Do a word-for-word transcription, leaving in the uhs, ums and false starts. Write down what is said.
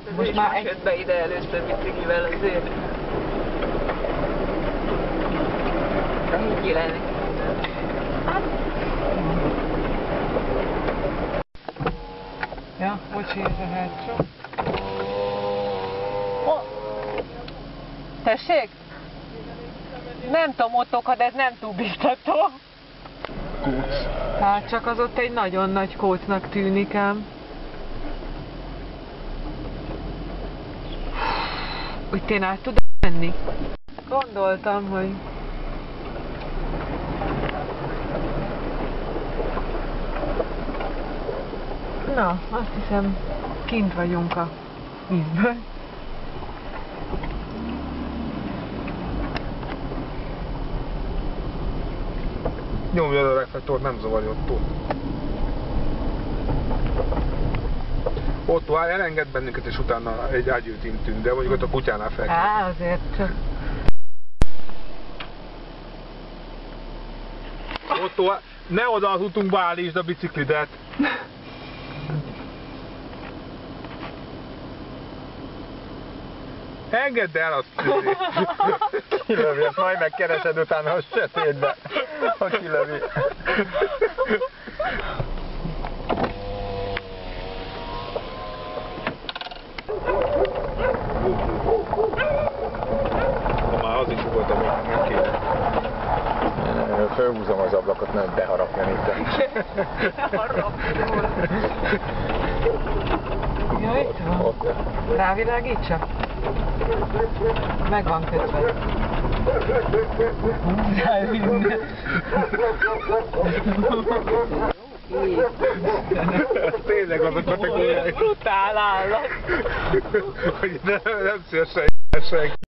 Most már egy... jött be ide először biciklivel azért. Így lenni. Ja, bocsi, ez a hátsó. Oh. Tessék? Nem tudom, Ottoka, de ez nem túl biztató. Kóc. Hát csak az ott egy nagyon nagy kócnak tűnik ám. Úgy én át tudom menni? Gondoltam, hogy... Na, azt hiszem, kint vagyunk a vízből. Nyomja a reflektort, nem zavarja Otto. Otto, elenged bennünket, és utána egy ágyút intünk, de mondjuk ott a kutyánál fel. Á, azért csak... Otto, ne oda az utunkba állítsd a biciklidet! Engedd el azt! Kilövi, ezt majd megkeresed utána a sötétbe, ha kilövi. Ha már az is volt, ami nem kéne. Fölhúzom az ablakot, nem beharapjon itt. Ja, itt van. Rávilágítsa? Meg van kötve. Húzzál minden. Tényleg az a kategóriája. Brutál állat. Hogy nem, nem szél senki.